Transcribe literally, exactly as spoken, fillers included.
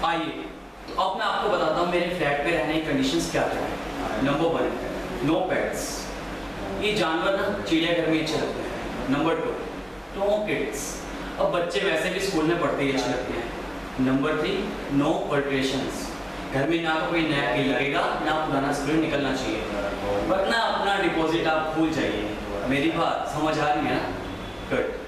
आइए तो अब मैं आपको बताता हूँ मेरे फ्लैट पे रहने की कंडीशंस क्या क्या है। Number one, no pets. ये जानवर ना चिड़ियाघर में अच्छे लगते हैं। Number two, no kids. अब बच्चे वैसे भी स्कूल में पढ़ते ही अच्छे लगते हैं। Number three, no alterations. घर में ना तो कोई नया बिल लगेगा ना पुराना स्क्रीन निकलना चाहिए, वरना अपना डिपॉजिट आप भूल जाइए। मेरी बात समझ आ रही है ना? गुड।